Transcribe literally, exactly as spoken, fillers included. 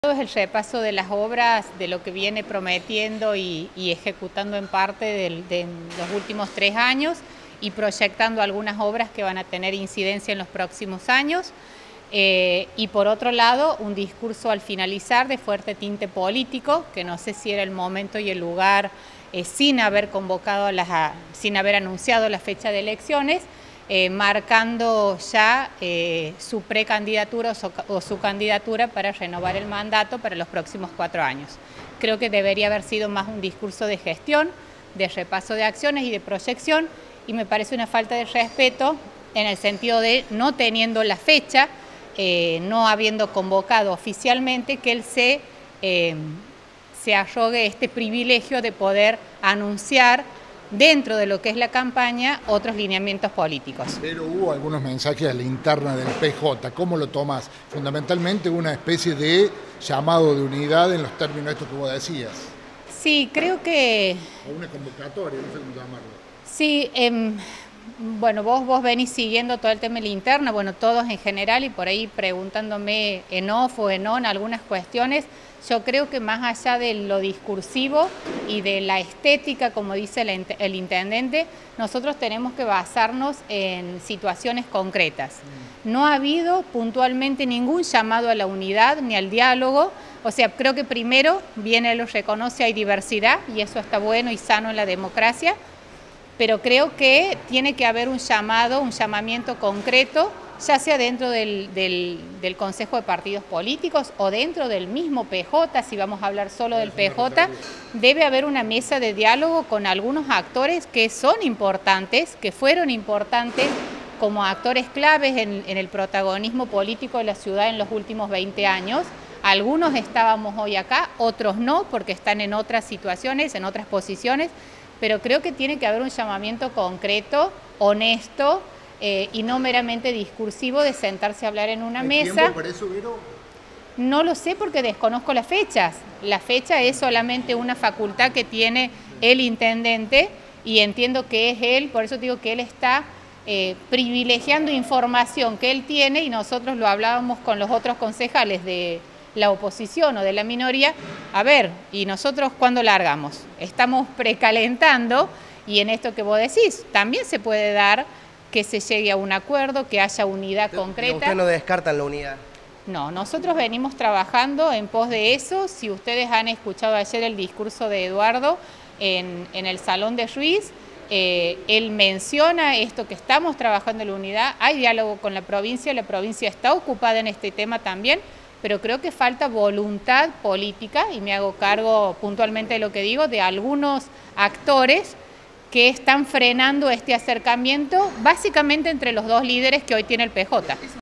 Es el repaso de las obras, de lo que viene prometiendo y, y ejecutando en parte del, de los últimos tres años y proyectando algunas obras que van a tener incidencia en los próximos años. Eh, y por otro lado, un discurso al finalizar de fuerte tinte político, que no sé si era el momento y el lugar eh, sin haber convocado, las, sin haber anunciado la fecha de elecciones, Eh, marcando ya eh, su precandidatura o su, o su candidatura para renovar el mandato para los próximos cuatro años. Creo que debería haber sido más un discurso de gestión, de repaso de acciones y de proyección, y me parece una falta de respeto en el sentido de no teniendo la fecha, eh, no habiendo convocado oficialmente, que él se, eh, se arrogue este privilegio de poder anunciar dentro de lo que es la campaña, otros lineamientos políticos. Pero hubo algunos mensajes a la interna del P J, ¿cómo lo tomás? Fundamentalmente una especie de llamado de unidad en los términos estos que vos decías. Sí, creo que... O una convocatoria, no sé cómo llamarlo. Sí, eh, bueno, vos, vos venís siguiendo todo el tema de la interna, bueno, todos en general, y por ahí preguntándome en off o en on algunas cuestiones. Yo creo que más allá de lo discursivo y de la estética, como dice el, el intendente, nosotros tenemos que basarnos en situaciones concretas. No ha habido puntualmente ningún llamado a la unidad ni al diálogo. O sea, creo que primero viene, lo reconoce, hay diversidad y eso está bueno y sano en la democracia, pero creo que tiene que haber un llamado, un llamamiento concreto, ya sea dentro del, del, del Consejo de Partidos Políticos o dentro del mismo P J, si vamos a hablar solo del P J, debe haber una mesa de diálogo con algunos actores que son importantes, que fueron importantes como actores claves en, en el protagonismo político de la ciudad en los últimos veinte años. Algunos estábamos hoy acá, otros no, porque están en otras situaciones, en otras posiciones, pero creo que tiene que haber un llamamiento concreto, honesto, Eh, y no meramente discursivo de sentarse a hablar en una mesa. ¿Hay tiempo para eso, Vero? No lo sé porque desconozco las fechas. La fecha es solamente una facultad que tiene el intendente y entiendo que es él, por eso digo que él está eh, privilegiando información que él tiene y nosotros lo hablábamos con los otros concejales de la oposición o de la minoría. A ver, ¿y nosotros cuándo largamos? Estamos precalentando y en esto que vos decís también se puede dar que se llegue a un acuerdo, que haya unidad concreta. ¿Ustedes no descartan la unidad? No, nosotros venimos trabajando en pos de eso. Si ustedes han escuchado ayer el discurso de Eduardo en, en el Salón de Ruiz, eh, él menciona esto que estamos trabajando en la unidad, hay diálogo con la provincia, la provincia está ocupada en este tema también, pero creo que falta voluntad política, y me hago cargo puntualmente de lo que digo, de algunos actores que están frenando este acercamiento, básicamente entre los dos líderes que hoy tiene el P J.